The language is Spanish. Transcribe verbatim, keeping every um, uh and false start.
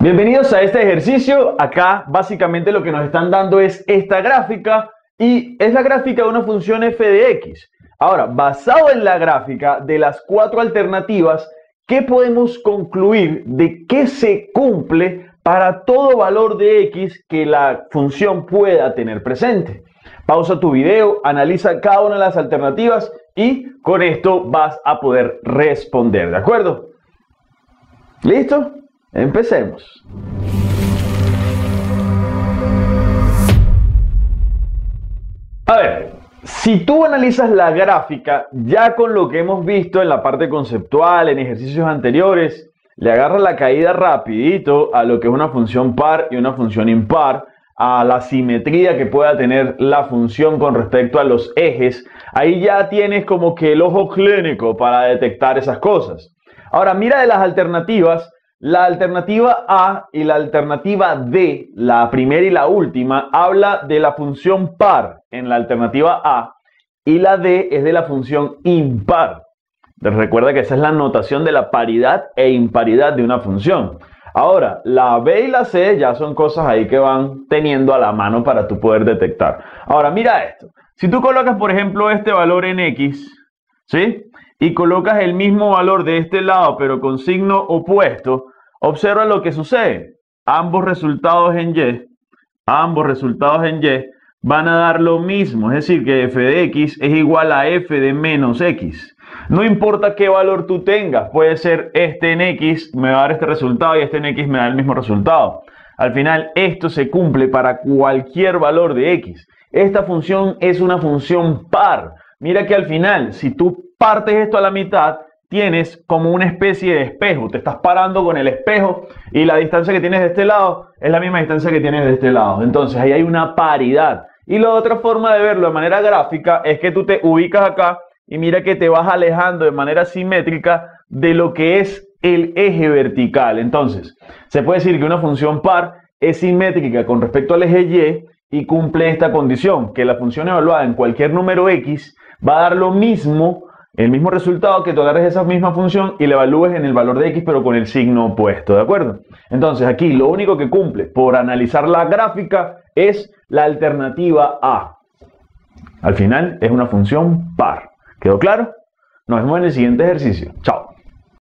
Bienvenidos a este ejercicio. Acá básicamente lo que nos están dando es esta gráfica y es la gráfica de una función f de x. Ahora, basado en la gráfica de las cuatro alternativas, ¿qué podemos concluir de qué se cumple para todo valor de x que la función pueda tener presente? Pausa tu video, analiza cada una de las alternativas y con esto vas a poder responder, ¿de acuerdo? ¿Listo? Empecemos. A ver, si tú analizas la gráfica, ya con lo que hemos visto en la parte conceptual, en ejercicios anteriores, le agarras la caída rapidito a lo que es una función par y una función impar, a la simetría que pueda tener la función con respecto a los ejes. Ahí ya tienes como que el ojo clínico para detectar esas cosas. Ahora, mira de las alternativas. La alternativa A y la alternativa D, la primera y la última, habla de la función par en la alternativa A y la D es de la función impar. Recuerda que esa es la notación de la paridad e imparidad de una función. Ahora, la B y la C ya son cosas ahí que van teniendo a la mano para tú poder detectar. Ahora, mira esto. Si tú colocas, por ejemplo, este valor en X, ¿sí? Y colocas el mismo valor de este lado, pero con signo opuesto, observa lo que sucede. Ambos resultados en Y, ambos resultados en Y van a dar lo mismo. Es decir, que f de x es igual a f de menos x. No importa qué valor tú tengas. Puede ser este en x me va a dar este resultado y este en x me da el mismo resultado. Al final, esto se cumple para cualquier valor de x. Esta función es una función par. Mira que al final, si tú partes esto a la mitad, tienes como una especie de espejo. Te estás parando con el espejo y la distancia que tienes de este lado es la misma distancia que tienes de este lado. Entonces ahí hay una paridad. Y la otra forma de verlo de manera gráfica es que tú te ubicas acá y mira que te vas alejando de manera simétrica de lo que es el eje vertical. Entonces, se puede decir que una función par es simétrica con respecto al eje Y y cumple esta condición, que la función evaluada en cualquier número x va a dar lo mismo, el mismo resultado, que tú agarres esa misma función y la evalúes en el valor de x, pero con el signo opuesto, ¿de acuerdo? Entonces aquí lo único que cumple por analizar la gráfica es la alternativa A. Al final es una función par. ¿Quedó claro? Nos vemos en el siguiente ejercicio. Chao.